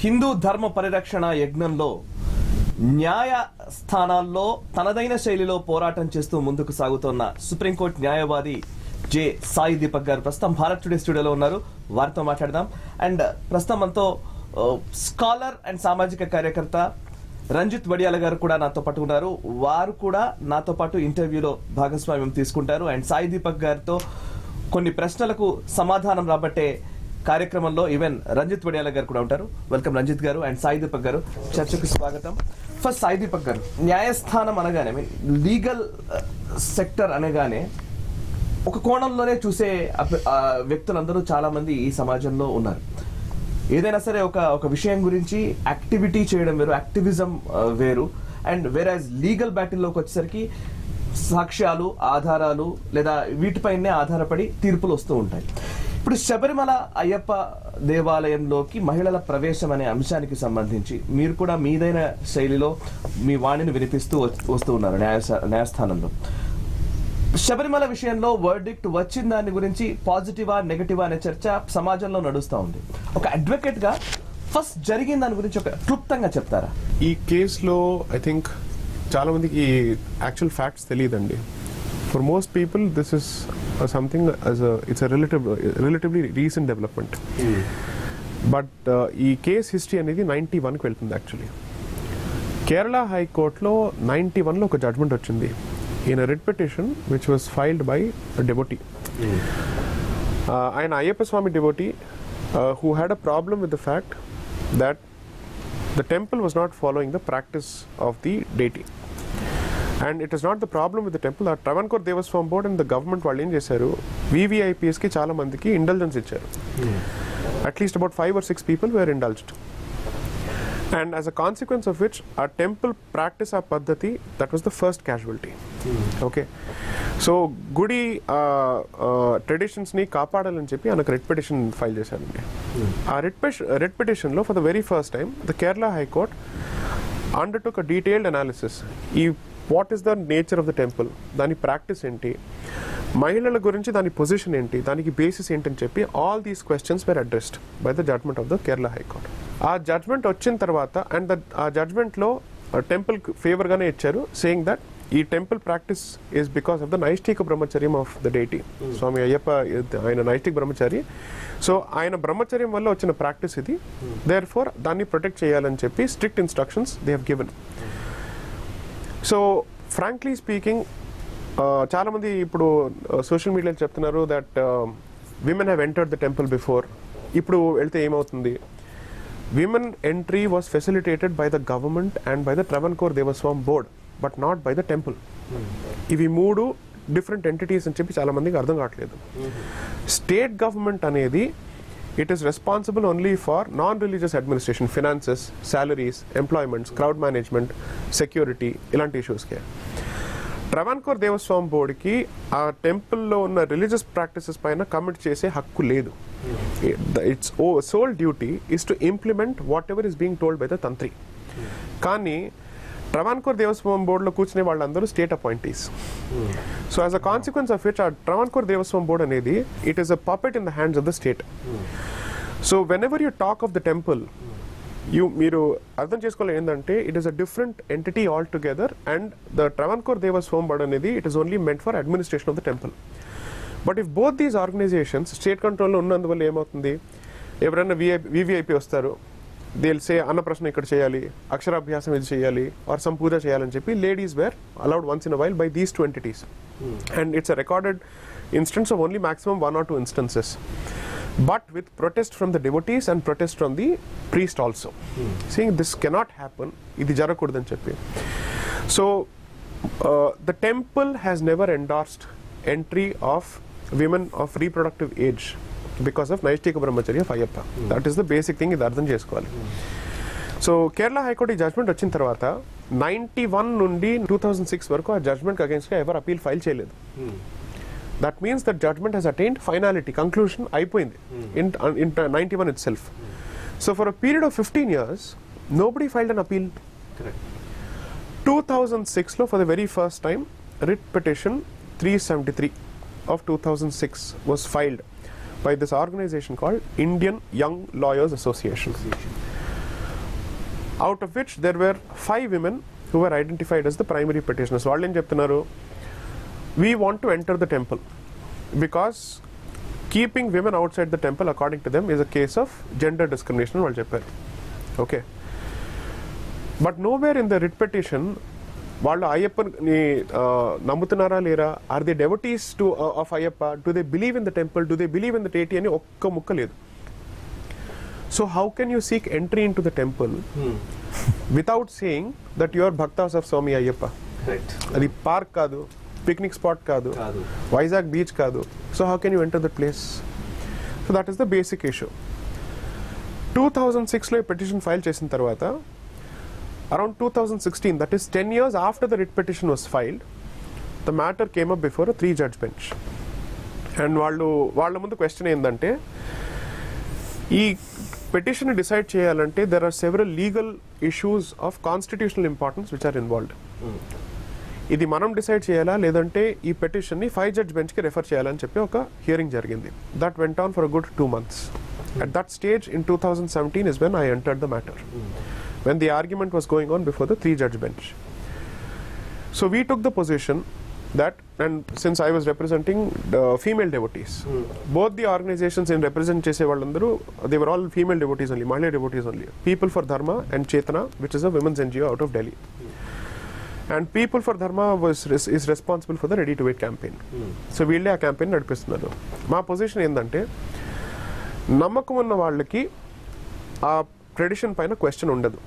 హిందూ ధర్మ పరిరక్షణ యజ్ఞంలో న్యాయ స్థానాల్లో తనదైన శైలిలో పోరాటం చేస్తూ ముందుకు సాగుతున్న సుప్రీంకోర్టు న్యాయవాది జె సాయి దీపక్ గారు ప్రస్తుతం భారత్ టుడే స్టూడియోలో ఉన్నారు. వారితో మాట్లాడదాం. అండ్ ప్రస్తుతం మనతో స్కాలర్ అండ్ సామాజిక కార్యకర్త రంజిత్ వడియాల గారు కూడా నాతో పాటు ఉన్నారు. వారు కూడా నాతో పాటు ఇంటర్వ్యూలో భాగస్వామ్యం తీసుకుంటారు. అండ్ సాయి దీపక్ గారితో కొన్ని ప్రశ్నలకు సమాధానం రాబట్టే కార్యక్రమంలో ఈవెన్ రంజిత్ వడియాల గారు కూడా ఉంటారు. వెల్కమ్ రంజిత్ గారు అండ్ సాయి దీపక్ గారు, చర్చకు స్వాగతం. ఫస్ట్ సాయి దీపక్ గారు, న్యాయస్థానం అనగానే లీగల్ సెక్టర్ అనగానే ఒక కోణంలోనే చూసే వ్యక్తులందరూ చాలా మంది ఈ సమాజంలో ఉన్నారు. ఏదైనా సరే ఒక విషయం గురించి యాక్టివిటీ చేయడం వేరు, యాక్టివిజం వేరు. అండ్ వేరాజ్ లీగల్ బ్యాటిల్లోకి వచ్చేసరికి సాక్ష్యాలు, ఆధారాలు లేదా వీటిపైనే ఆధారపడి తీర్పులు వస్తూ ఉంటాయి. ఇప్పుడు శబరిమల అయ్యప్ప దేవాలయంలోకి మహిళల ప్రవేశం అనే అంశానికి సంబంధించి మీరు కూడా మీదైన శైలిలో మీ వాణిని వినిపిస్తూ వస్తూ ఉన్నారు న్యాయస్థానంలో. శబరిమల విషయంలో వర్డిక్ట్ వచ్చిన దాని గురించి పాజిటివా నెగటివా అనే చర్చ సమాజంలో నడుస్తూ ఉంది. ఒక అడ్వకేట్ గా ఫస్ట్ జరిగిన దాని గురించి ఒక క్లుప్తంగా చెప్తారా? ఈ కేసులో ఐ థింక్ చాలా మందికి యాక్చువల్ ఫ్యాక్ట్స్ తెలియదండి. For most people, this is something it's a relatively recent development. But ఈ కేస్ హిస్టరీ అనేది 91కి వెళ్తుంది. యాక్చువల్లీ కేరళ హైకోర్టులో 91లో ఒక జడ్జ్మెంట్ వచ్చింది in a writ petition which was filed by a devotee. ఆయన అయ్యప్ప స్వామి devotee who had a problem with the fact that the temple was not following the practice of the deity. And it is not the problem with the temple. Our Travancore Devaswam Board and the government వాళ్ళు ఏం చేశారు, VVIPs కి చాలా మందికి indulgence ఇచ్చారు. At least about 5 or 6 people were indulged. And as a consequence of which our temple practice our paddhati, that was the first casualty. Okay. So గుడి traditions ని కాపాడాలని చెప్పి ఆయన రిట్ పిటిషన్ ఫైల్ చేశారండి. ఆ రిట్ పిటిషన్ లో for the very first time the Kerala high court undertook a detailed analysis. What is the nature of the temple, దాని practice ఏంటి, మహిళల గురించి దాని పొజిషన్ ఏంటి, దానికి బేసిస్ ఏంటని చెప్పి all these questions were addressed by the judgement of the Kerala high court. ఆ జడ్జ్మెంట్ వచ్చిన తర్వాత అండ్ ఆ జడ్జ్మెంట్లో టెంపుల్ ఫేవర్గానే ఇచ్చారు, సేయింగ్ దట్ ఈ temple practice is because of the naishtika brahmacharyam of the deity. Swami Ayyappa ఆయన నైష్టిక బ్రహ్మచారి. సో ఆయన బ్రహ్మచర్యం వల్ల వచ్చిన ప్రాక్టీస్ ఇది, దేర్ ఫోర్ దాన్ని ప్రొటెక్ట్ చేయాలని చెప్పి strict instructions they have given. So frankly speaking చాలా మంది ఇప్పుడు సోషల్ మీడియాలో చెప్తున్నారు that women have entered the temple before. ఇప్పుడు వెళ్తే ఏమవుతుంది? Women entry was facilitated by the government and by the Travancore Devaswom board, but not by the temple. ఇవి మూడు డిఫరెంట్ ఎంటిటీస్ అని చెప్పి చాలా మందికి అర్థం కావట్లేదు. స్టేట్ గవర్నమెంట్ అనేది it is responsible only for non-religious administration, finances, salaries, employments, crowd management, security, ilanti issues ke. Travancore Devaswam Board ki aa temple lo unna religious practices paina commit chese hakku ledu. Its sole duty is to implement whatever is being told by the tantri. Kani Travancore Devaswam Board lo కూర్చునే వాళ్ళందరూ state appointees. So as a consequence of which ఆ Travancore Devaswam Board అనేది it is a puppet in the hands of the state. So whenever you talk of the temple, మీరు అర్థం చేసుకోవాలి ఏంటంటే it is a different entity altogether. And the Travancore Devaswam Board అనేది it is only meant for administration of the temple. But if both these organisations state కంట్రోల్లో ఉన్నందువల్ల ఏమవుతుంది, ఎవరైనా VVIP వస్తారు, they'll say అన్నప్రశ్న ఇక్కడ చేయాలి, అక్షరాభ్యాసం ఇది చేయాలి, ఆర్ some పూజ చేయాలని చెప్పి ladies were allowed once in a while by these two entities. And it's a recorded instance of only maximum 1 or 2 instances. But with protest from the devotees and protest from the priest also. Saying this cannot happen, ఇది జరగకూడదని చెప్పి. So the temple has never endorsed entry of women of reproductive age because of naishtika brahmacharya of Ayyappa. That is the basic thing, ఇది అర్థం చేసుకోవాలి. So Kerala high court ఈ judgement వచ్చిన తర్వాత 91 నుండి 2006 వరకు ఆ జడ్జ్మెంట్ అగేన్స్ట్ గా ఎవరు అపీల్ ఫైల్ చేయలేదు. That means that judgement has attained finality, conclusion అయిపోయింది in 91 itself. So for a period of 15 years nobody filed an appeal. 2006 లో for the very first time writ petition 373 of 2006 was filed by this organization called Indian Young Lawyers Association. out of which there were 5 women who were identified as the primary petitioners. వాళ్ళు ఏం చెప్తున్నారు, we want to enter the temple because keeping women outside the temple according to them is a case of gender discrimination వాళ్ళు చెప్పారు. Okay, but nowhere in the writ petition వాళ్ళు అయ్యప్పని నమ్ముతున్నారా లేరా, are they devotees to of Ayyappa, do they believe in the temple, do they believe in the deity అని ఒక్క ముక్క లేదు. So how can you seek entry into the temple without saying that you are bhaktas of Swami Ayyappa? అది park కాదు, picnic spot కాదు, Vizag beach కాదు. So how can you enter that place? So that is the basic issue. 2006లో ఈ petition file చేసిన తర్వాత around 2016, that is 10 years after the writ petition was filed, the matter came up before a 3-judge bench. And వాళ్ళ ముందు question ఏంటంటే, ఈ petition decide చేయాలంటే there are several legal issues of constitutional importance which are involved. ఇది మనం decide చేయాలా లేదంటే ఈ పిటిషన్ని 5-judge benchకి రెఫర్ చేయాలని చెప్పి ఒక హియరింగ్ జరిగింది. That went on for a good 2 months. At that stage in 2017 is when I entered the matter, when the argument was going on before the 3-judge bench. So we took the position that, and since I was representing the female devotees, both the organizations in represent chese vallandaru, they were all female devotees only, Mahila devotees only. People for Dharma and Chetana, which is a women's NGO out of Delhi. And People for Dharma is responsible for the Ready to Wait campaign. So వీళ్ళే ఆ campaign నడిపిస్తున్నారు. మా position ఏంటంటే, నమ్మకం ఉన్న వాళ్ళకి ఆ tradition పైన క్వశ్చన్ ఉండదు,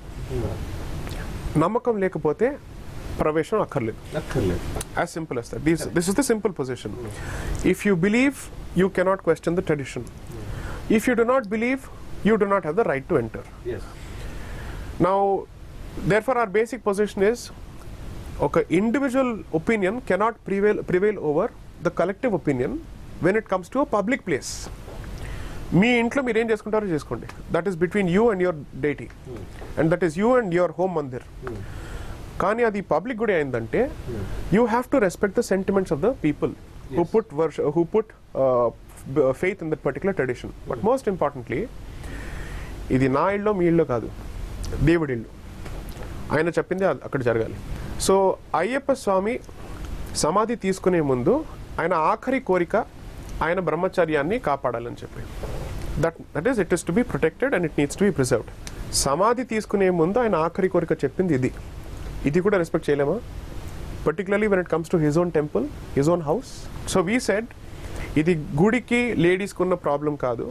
నమ్మకం లేకపోతే ప్రవేశం అక్కర్లేదు. As simple as that. This is the simple position. If you believe, you cannot question the tradition. If you do not believe, you do not have the right to enter. Yes. Now, therefore our basic position is, okay, individual opinion cannot prevail over the collective opinion when it comes to a public place. మీ ఇంట్లో మీరు ఏం చేసుకుంటారో చేసుకోండి, that is between you and your deity, and that is you and your home mandir. కానీ అది public గుడి అయిందంటే you have to respect the sentiments of the people who put faith in that particular tradition. But most importantly, ఇది నా ఇల్లు మీ ఇల్లు కాదు, దేవుడి ఇల్లు. ఆయన చెప్పింది అక్కడ జరగాలి. సో అయ్యప్ప స్వామి సమాధి తీసుకునే ముందు ఆయన ఆఖరి కోరిక ఆయన బ్రహ్మచర్యాన్ని కాపాడాలని చెప్పి, that is it is to be protected and it needs to be preserved. సమాధి తీసుకునే ముందు ఆయన ఆఖరి కోరిక చెప్పింది ఇది కూడా రెస్పెక్ట్ చేయలేమా? Particularly when it comes to his own temple, his own house. So we said, ఇది గుడికి లేడీస్కి ఉన్న ప్రాబ్లం కాదు,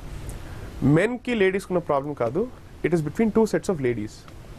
మెన్కి లేడీస్కి ఉన్న ప్రాబ్లం కాదు, it is between 2 sets of ladies.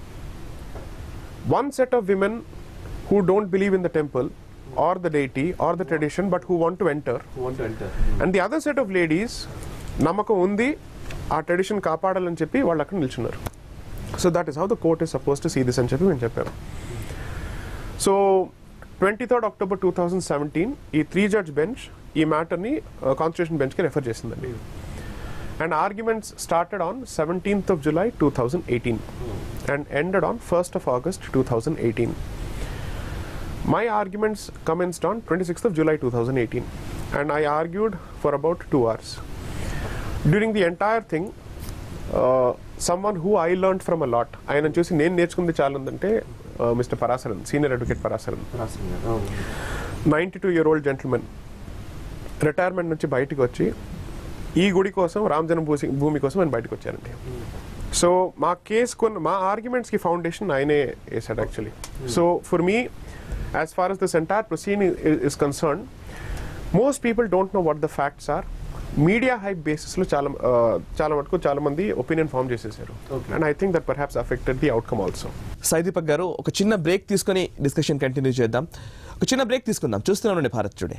One set of women who don't believe in the temple or the deity or the tradition but who want to enter. And the other set of ladies, నమ్మకం ఉంది, ఆ tradition కాపాడాలని చెప్పి వాళ్ళు అక్కడ నిల్చున్నారు. So that is how the court is suppose to see this అని చెప్పి మేము చెప్పాము. సో 23rd October 2017 ఈ 3-judge bench ఈ మ్యాటర్ని కాన్స్టిట్యూషన్ బెంచ్కి రెఫర్ చేసిందండి. And arguments started on 17th of July 2018 and ended on 1st of August 2018. My arguments commenced on 26th of July 2018 and I argued for about 2 hours. During the entire thing, someone who I learned from a lot, ఆయన చూసి నేను నేర్చుకుంది చాలా ఉందంటే mister Parasaran, senior advocate Parasaran, 92-year-old gentlemen, retirement నుంచి బయటకు వచ్చి ఈ గుడి కోసం, రామ్ జన్మభూమి కోసం ఆయన బయటకు వచ్చారండి. సో మా మా ఆర్గ్యుమెంట్స్కి ఫౌండేషన్ ఆయనే వేసాడు actually. So for me, as far as this entire proceeding is concerned, most people don't know what the facts are. Media hype basis లో చాలా మంది ఒపీనియన్ ఫార్మ్ చేసేసారు. And I think that perhaps affected the outcome also. Sai Deepak గారు, ఒక చిన్న break తీసుకొని discussion continue చేద్దాం. ఒక చిన్న బ్రేక్ తీసుకుందాం. చూస్తున్నామండి భారత్ టుడే.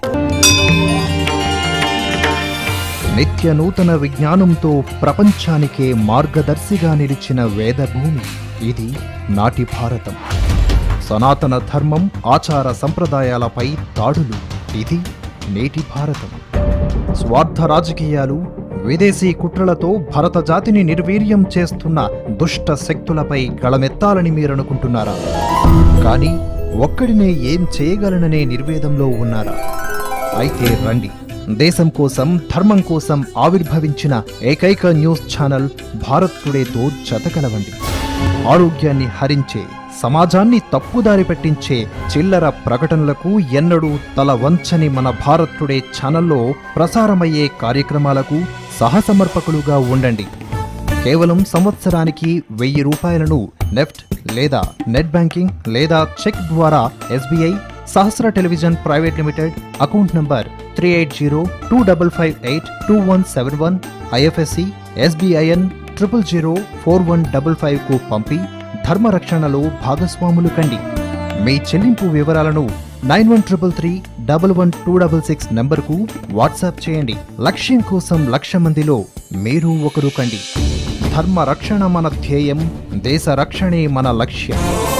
నిత్య నూతన విజ్ఞానంతో ప్రపంచానికే మార్గదర్శిగా నిలిచిన వేదభూమి ఇది నాటి భారతం. సనాతన ధర్మం, ఆచార సంప్రదాయాలపై దాడులు ఇది నేటి భారతం. స్వార్థ రాజకీయాలు, విదేశీ కుట్రలతో భరత జాతిని నిర్వీర్యం చేస్తున్న దుష్ట శక్తులపై గళమెత్తాలని మీరనుకుంటున్నారా? కానీ ఒక్కడినే ఏం చేయగలననే నిర్వేదంలో ఉన్నారా? అయితే రండి, దేశం కోసం, ధర్మం కోసం ఆవిర్భవించిన ఏకైక న్యూస్ ఛానల్ భారత్ టుడేతో జతకలవండి. ఆరోగ్యాన్ని హరించే, సమాజాన్ని తప్పుదారి పట్టించే చిల్లర ప్రకటనలకు ఎన్నడూ తల వంచని మన భారత్ టుడే ఛానల్లో ప్రసారమయ్యే కార్యక్రమాలకు సహసమర్పకులుగా ఉండండి. కేవలం సంవత్సరానికి 1000 రూపాయలను నెఫ్ట్ లేదా నెట్ బ్యాంకింగ్ లేదా చెక్ ద్వారా SBI Sahasra television private limited account number 3805582171 IFSC SBIN 0004155 కు పంపి ధర్మరక్షణలో భాగస్వాములు కండి. మీ చెల్లింపు వివరాలను 9133311266 నంబర్కు వాట్సాప్ చేయండి. లక్ష్యం కోసం 1,00,000 మందిలో మీరు ఒకరు కండి. ధర్మ రక్షణ మన ధ్యేయం, దేశ రక్షణే మన లక్ష్యం.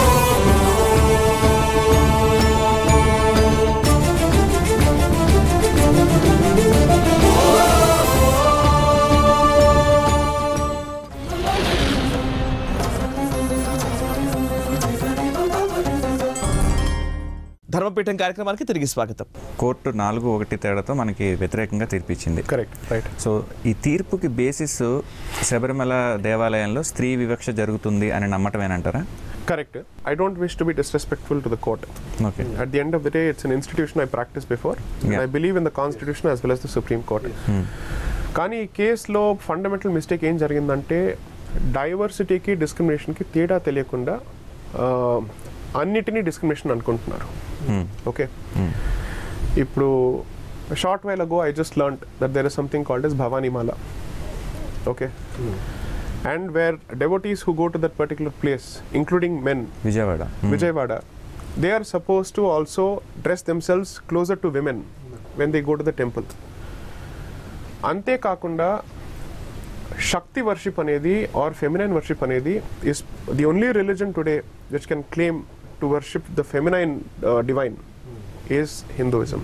ధర్మపీఠం కార్యక్రమానికి తిరిగి స్వాగతం. కోర్టు 4-1 తేడాతో మనకి వ్యతిరేకంగా తీర్పిచ్చింది. Correct, right. సో ఈ తీర్పుకి బేసిస్ శబరిమల దేవాలయంలో స్త్రీ వివక్ష జరుగుతుంది అని నమ్మటమేనంటారా? Correct. I don't wish to be disrespectful to the court. Okay. At the end of the day, it's an institution I practiced before. And I believe in the Constitution as well as the Supreme Court. కానీ ఈ కేసులో fundamental mistake ఏం జరిగిందంటే డైవర్సిటీకి డిస్క్రిమినేషన్కి తేడా తెలియకుండా అన్నిటినీ discrimination అనుకుంటున్నారు. Okay, ఇప్పుడు short while ago I just learned that there is something called as Bhavani Mala. Okay, and where devotees who go to that particular place, including men, Vijayawada, they are supposed to also dress themselves closer to women when they go to the temple. ante kaakunda shakti worship anedi or feminine worship anedi is the only religion today which can claim to worship the feminine divine is Hinduism.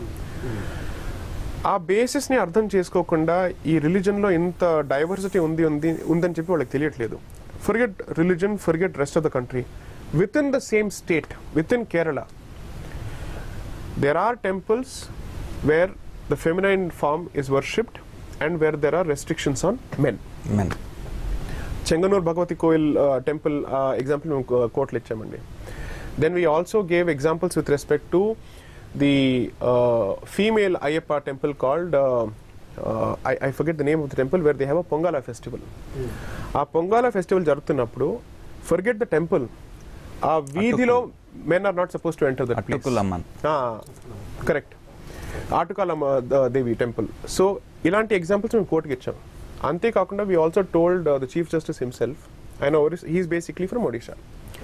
ఆ బేసిస్ని అర్థం చేసుకోకుండా ఈ రిలీజన్లో ఇంత diversity ఉందని చెప్పి వాళ్ళకి తెలియట్లేదు. Forget religion, forget rest of the country. Within the same state, within Kerala, there are temples where the feminine form is worshipped and where there are restrictions on men. Chengannur Bhagavathi Koil temple example మేము కోర్టులు ఇచ్చామండి. Then we also gave examples with respect to the female Ayyappa temple called I forget the name of the temple, where they have a Pongala festival. ఆ Pongala festival జరుగుతున్నప్పుడు forget the temple, ఆ వీధిలో men are not supposed to enter that place. Attukulamman, correct, Attukalamma Devi temple. So ఇలాంటి examples మేము కోర్టుకి ఇచ్చాం. అంతేకాకుండా we also told the chief justice himself, I know he is basically from Odisha.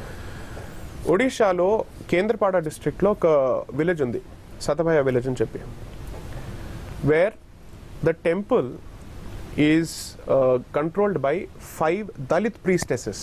ఒడిషాలో Kendrapara డిస్ట్రిక్ట్లో ఒక విలేజ్ ఉంది, సతభయ విలేజ్ అని చెప్పి, where the temple is controlled by 5 Dalit priestesses.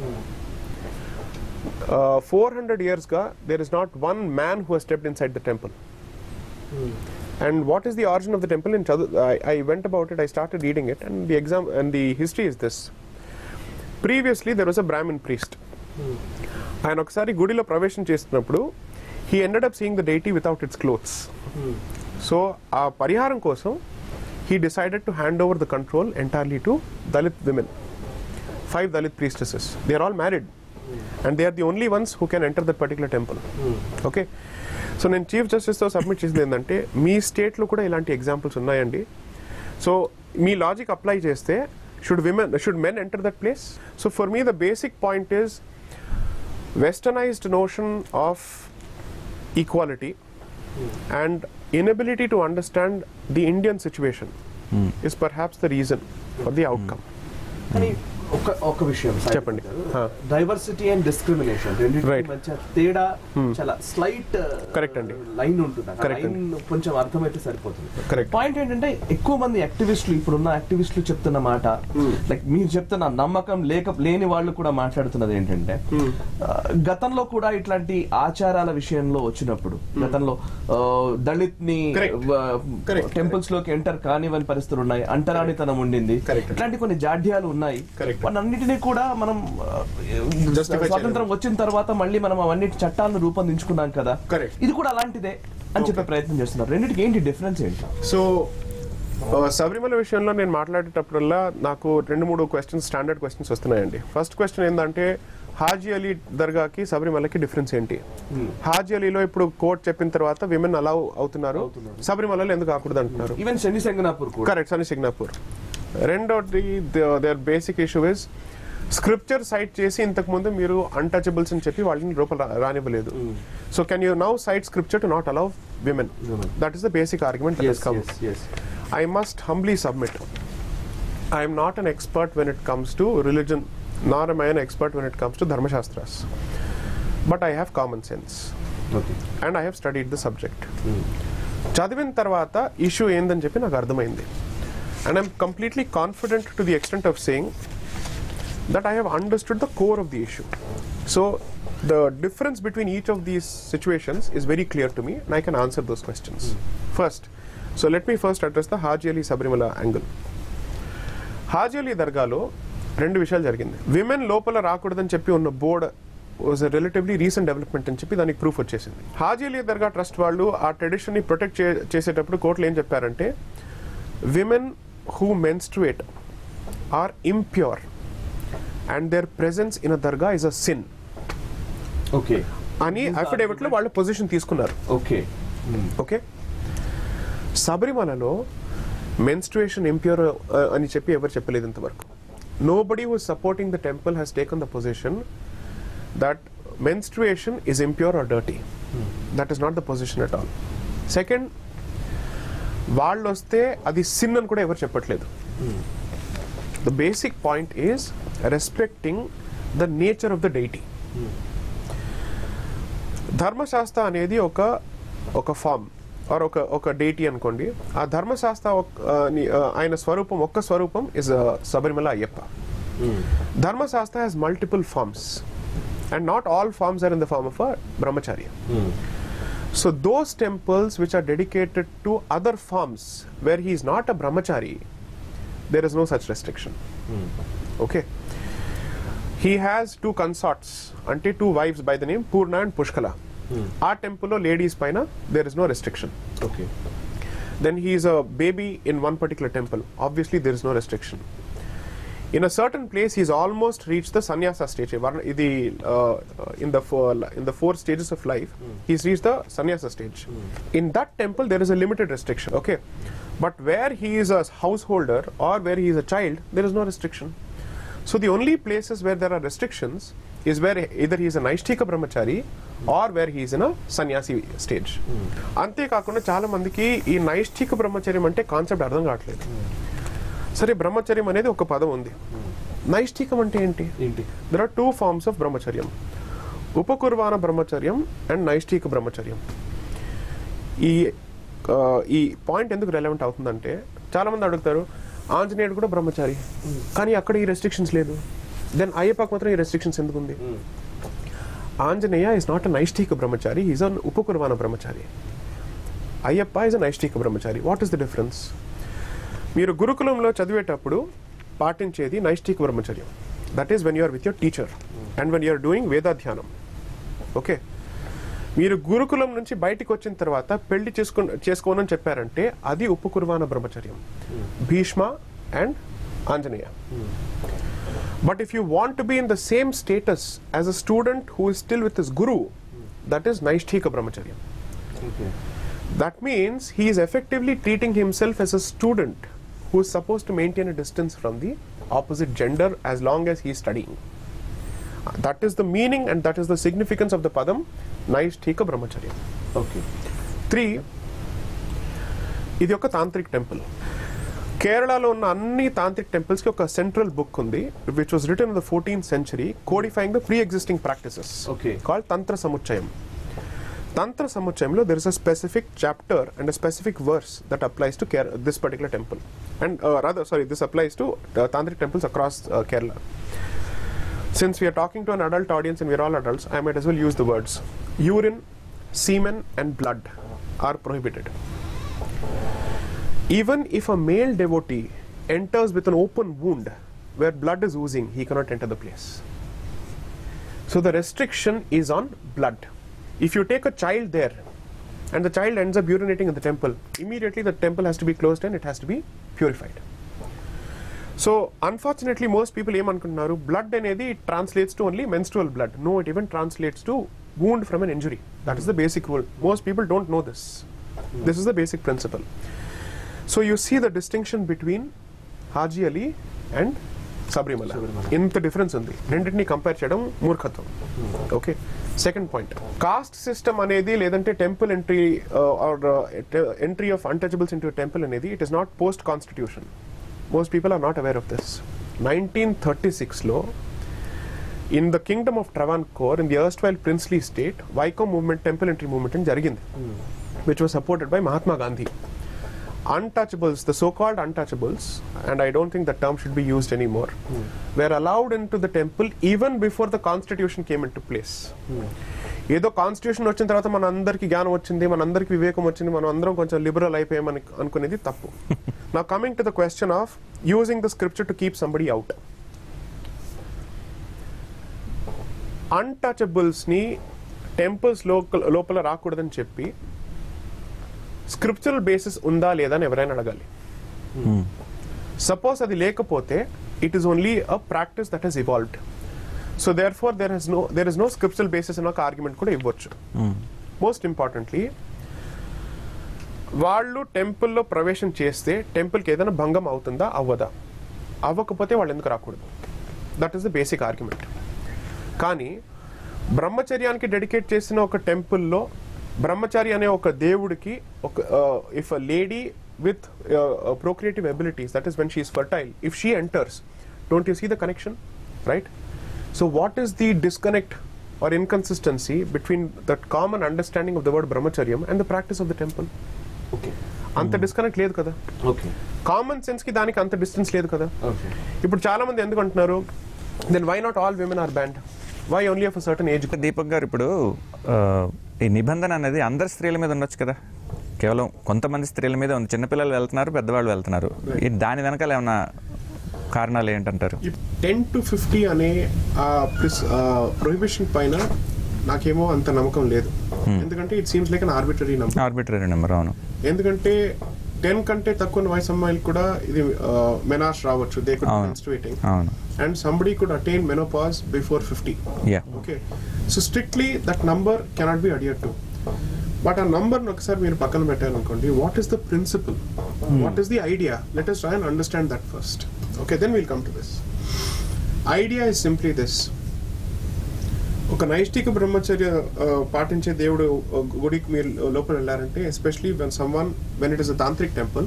400 yearsగా there is not one man who has stepped inside the temple. And what is the origin of the temple? I went about it, I started reading it, and the history is this. Previously there was a Brahmin priest. ఆయన ఒకసారి గుడిలో ప్రవేశం చేస్తున్నప్పుడు he ended up seeing the deity without its clothes. సో ఆ పరిహారం కోసం he decided to hand over the control entirely to Dalit women, 5 Dalit priestesses. They are all married and they are the only ones who can enter that particular temple. Okay, సో నేను chief జస్టిస్తో submit చేసింది ఏంటంటే మీ స్టేట్లో కూడా ఇలాంటి examples ఉన్నాయండి. సో మీ లాజిక్ అప్లై చేస్తే should men enter that place? So for me the basic point is westernized notion of equality and inability to understand the Indian situation is perhaps the reason for the outcome. ఒక విషయం చెప్పండి. Diversity and discrimination రెండింటి మధ్య తేడా చాలా slight correct అండి, line ఉంటుంది. Line కొంచెం అర్థమైతే సరిపోతుంది. పాయింట్ ఏంటంటే ఎక్కువ మంది యాక్టివిస్టులు, ఇప్పుడున్న యాక్టివిస్టులు చెప్తున్న మాట, లైక్ మీరు చెప్తున్న నమ్మకం లేని వాళ్ళు కూడా మాట్లాడుతున్నది ఏంటంటే గతంలో కూడా ఇట్లాంటి ఆచారాల విషయంలో వచ్చినప్పుడు గతంలో దళిత్ ని టెంపుల్స్ లోకి ఎంటర్ కానివని పరిస్థితులు ఉన్నాయి, అంటరానితనం ఉండింది, ఇట్లాంటి కొన్ని జాడ్యాలు ఉన్నాయి. అన్నిటినీ కూడా మనం స్వాతంత్రం వచ్చిన తర్వాత మళ్ళీ మనం అవన్నిటి చట్టాలను రూపొందించుకున్నాం కదా, ఇది కూడా అలాంటిదే అని చెప్పే ప్రయత్నం చేస్తున్నారు. రెండింటికి ఏంటి డిఫరెన్స్ ఏంటి? సో శబరిమల విషయంలో నేను మాట్లాడేటప్పుడల్లా నాకు 2-3 క్వశ్చన్స్, స్టాండర్డ్ క్వశ్చన్స్ వస్తున్నాయండి. ఫస్ట్ క్వశ్చన్ ఏంటంటే హాజీ అలీ దర్గాకి శబరిమలకి డిఫరెన్స్ ఏంటి? హాజీ అలీలో ఇప్పుడు కోర్ట్ చెప్పిన తర్వాత విమెన్ అలౌ అవుతున్నారు, శబరిమలలో ఎందుకు కాకూడదు అంటున్నారు. ఈవెన్ శని సింగనాపూర్ కూడా. కరెక్ట్, శని సింగనాపూర్. రెండోది there basic issue is scripture cite చేసి ఇంతకు ముందు మీరు అన్టచబుల్స్ అని చెప్పి వాళ్ళని లోపల రానివ్వలేదు. So can you now cite scripture to not allow women? That is the basic argument that has come. I must humbly submit, I am not an expert when it comes to religion, nor am I an expert when it comes to Dharma Shastras. But I have common sense. Okay. And I have studied the subject. చదివిన తర్వాత issue ఏందని చెప్పి నాకు అర్థమైంది. And I am completely confident to the extent of saying that I have understood the core of the issue. So the difference between each of these situations is very clear to me, and I can answer those questions. First, so let me first address the Haji Ali Sabarimala angle. Haji Ali దర్గాలో 2 విషయాలు జరిగింది. Women లోపల రాకూడదని చెప్పి ఉన్న board was a relatively recent development అని చెప్పి దానికి ప్రూఫ్ వచ్చేసింది. హాజీ అలీ దర్గా ట్రస్ట్ వాళ్ళు ఆ ట్రెడిషన్ ని ప్రొటెక్ట్ చేసేటప్పుడు కోర్టులో ఏం చెప్పారంటే women who menstruate are impure and their presence in a dargah is a sin. Okay. అని అఫిడేవిట్ లో వాళ్ళు పొజిషన్ తీసుకున్నారు. Okay. ఓకే. శబరిమలలో మెన్స్ట్రుయేషన్ ఇంప్యూర్ అని చెప్పి ఎవరు చెప్పలేదు ఇంతవరకు. Nobody who is supporting the temple has taken the position that menstruation is impure or dirty. That is not the position at all. Second, వాళ్ళు వస్తే అది సిన్ అని కూడా ఎవరు చెప్పట్లేదు. The basic point is respecting the nature of the deity. ధర్మశాస్త్ర అనేది ఒక ఫామ్ ఆర్ ఒక డేటీ అనుకోండి. ఆ ధర్మశాస్త్ర ఆయన స్వరూపం ఒక్క స్వరూపం is Sabarimala Ayyappa. Dharmashastra has multiple forms and not all forms are in the form of a brahmacharya. So those temples which are dedicated to other forms where he is not a brahmachari, there is no such restriction. Okay. He has 2 consorts, ante 2 wives by the name Purna and Pushkala. Our temple ladies paina there is no restriction. Okay. Then he is a baby in one particular temple. Obviously there is no restriction. In a certain place he has almost reached the sannyasa stage. In the 4 stages of life, he's reached the sannyasa stage. In that temple there is a limited restriction. Okay. But where he is a householder or where he is a child, there is no restriction. So the only places where there are restrictions is where either he is a Naishtika Brahmachari or where he is in a sannyasi stage. Ante kaakunda chaala mandiki ee Naishtika Brahmacharya ante concept ardham kavatledu. Sare Brahmacharya anedi oka padam undi. Naishtikam ante enti? There are 2 forms of Brahmacharyam. Upakurvana Brahmacharyam and Naishtika Brahmacharyam. ఈ point ఎందుకు relevant అవుతుందంటే చాలా మంది అడుగుతారు ఆంజనేయుడు కూడా బ్రహ్మచారి కానీ అక్కడ ఈ రెస్ట్రిక్షన్స్ లేదు, దెన్ అయ్యప్పకు మాత్రం ఈ రెస్ట్రిక్షన్స్ ఎందుకు ఉంది? Anjaneya is not a naishtika brahmachari, is an ఉపకుర్వాన Brahmachari. Ayyappa is a naishtika brahmachari. What is the difference? మీరు గురుకులంలో చదివేటప్పుడు పాటించేది నైష్ఠిక బ్రహ్మచర్యం. That is when you are with your teacher and when you are doing vedadhyanam. Okay. మీరు గురుకులం నుంచి బయటికి వచ్చిన తర్వాత పెళ్లి చేసుకోనని చెప్పారంటే అది ఉపకుర్వాన బ్రహ్మచర్యం, Bhishma and Anjaneya. But if you want to be in the same status as a student who is still with his guru, that is naishtika brahmacharyam. That means he is effectively treating himself as a student who is supposed to maintain a distance from the opposite gender as long as he is studying. That is the meaning and that is the significance of the padam Naishthika Brahmacharya. Okay. 3, ఇది ఒక tantric temple. కేరళలో ఉన్న అన్ని tantric temples కి ఒక central book ఉంది which was written in the 14th century codifying the pre-existing practices. Okay. Called Tantra Samuchayam. Tantra Samuchayamlo there is a specific chapter and a specific verse that applies to this particular temple, and this applies to tantric temples across Kerala. Since we are talking to an adult audience and we are all adults, I might as well use the words. Urine, semen and blood are prohibited. Even if a male devotee enters with an open wound where blood is oozing, he cannot enter the place. So the restriction is on blood. If you take a child there and the child ends up urinating in the temple, immediately the temple has to be closed and it has to be purified. So unfortunately most people em anukunnaru blood anedi translates to only menstrual blood. No, it even translates to wound from an injury. That is the basic rule. Most people don't know this. This is the basic principle. So you see the distinction between Haji Ali and Sabrimala. ఇంత difference ఉంది, రెండింటిని compare చేయడం మూర్ఖత్వం. Okay, second point, caste system అనేది లేదంటే temple entry or entry of untouchables into temple అనేది it is not post constitution. Most people are not aware of this. 1936లో in the kingdom of Travancore in the erstwhile princely state Vaikom movement, temple entry movement అని జరిగింది, which was supported by Mahatma Gandhi. Untouchables, the so-called untouchables, and I don't think the term should be used anymore, were allowed into the temple even before the constitution came into place. ఏదో constitution వచ్చిన తర్వాత మన అందరికి జ్ఞానం వచ్చింది, మన అందరికి వివేకం వచ్చింది, మనం అందరం కొంచెం లిబరల్ అయిపోయామని అనుకునేది తప్పు. Now coming to the question of using the scripture to keep somebody out. Untouchables ని టెంపుల్స్ లోపల రాకూడదని చెప్పి స్క్రిప్చురల్ బేసిస్ ఉందా లేదా అని ఎవరైనా అడగాలి. సపోజ్ అది లేకపోతే it is only a practice that he's evolved. So therefore there is no scriptural basis అని ఒక ఆర్గ్యుమెంట్ కూడా ఇవ్వచ్చు. మోస్ట్ ఇంపార్టెంట్లీ, వాళ్ళు టెంపుల్లో ప్రవేశం చేస్తే టెంపుల్కి ఏదైనా భంగం అవుతుందా, అవ్వదా? అవ్వకపోతే వాళ్ళు ఎందుకు రాకూడదు? That is the basic argument. కానీ బ్రహ్మచర్యానికి డెడికేట్ చేసిన ఒక టెంపుల్లో బ్రహ్మచారి అనే ఒక దేవుడికి ఒక if a lady with procreative abilities, that is when she is fertile, if she enters, don't you see the connection, right? So what is the disconnect or inconsistency between that common understanding of the word brahmacharyam and the practice of the temple? Okay. అంత disconnect లేదు కదా. Okay. Common sense కి దానికి అంత distance లేదు కదా. ఇప్పుడు చాలా మంది ఎందుకు అంటున్నారు, then why not all women are banned? Why only of a certain age group? Deepak గారు, ఇప్పుడు ఈ నిబంధన అనేది అందరి స్త్రీల మీద ఉండొచ్చు కదా, కేవలం కొంతమంది స్త్రీల మీద ఉంది. చిన్నపిల్లలు వెళ్తున్నారు, పెద్దవాళ్ళు వెళ్తున్నారు. దాని వెనకాల ఏమైనా కారణాలు ఏంటంటారు? 10 to 50 అనే ప్రొహిబిషన్ పైన నాకేమో అంత నమ్మకం లేదు. ఎందుకంటే it seems like an arbitrary number. అవును. ఎందుకంటే 10 కంటే తక్కువ వయసు అమ్మాయిలు కూడా ఇది మెనార్ష్ రావచ్చు. They could be menstruating and somebody could attain menopause before 50. Yeah. Okay. So strictly that number cannot be adhered to. But a number ఒకసారి మీరు పక్కన పెట్టారనుకోండి, what is the principle? What is the idea? Let us try and understand that first. Okay, then we'll come to this. Idea is simply this. ఒక నైష్టిక బ్రహ్మచర్య పాటించే దేవుడు గుడికి మీరు లోపల వెళ్ళారంటే, especially when it is a tantric temple,